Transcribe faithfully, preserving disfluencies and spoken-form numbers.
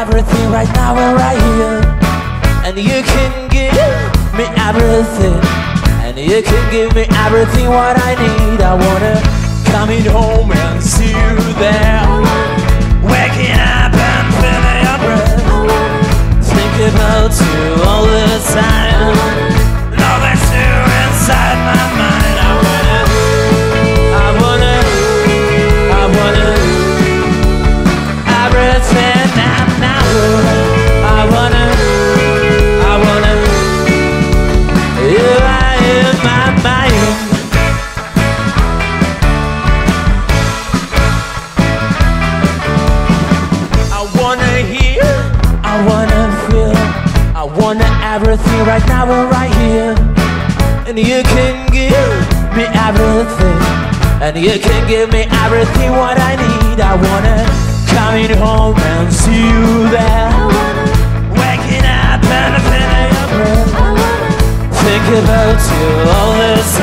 everything right now and right here. And you can give me everything. And you can give me everything what I need. I wanna come in home and see you there. Waking up and feeling your breath. Think about you all the time. Love is you inside my mind. I wanna, I wanna, I wanna everything now, now. I wanna, I wanna you are in my mind. I wanna hear, I wanna feel, I wanna everything right now and right here. And you can give me everything. And you can give me everything what I need. I wanna come in home and see you there. Waking up and feeling your breath. Think about you all the time.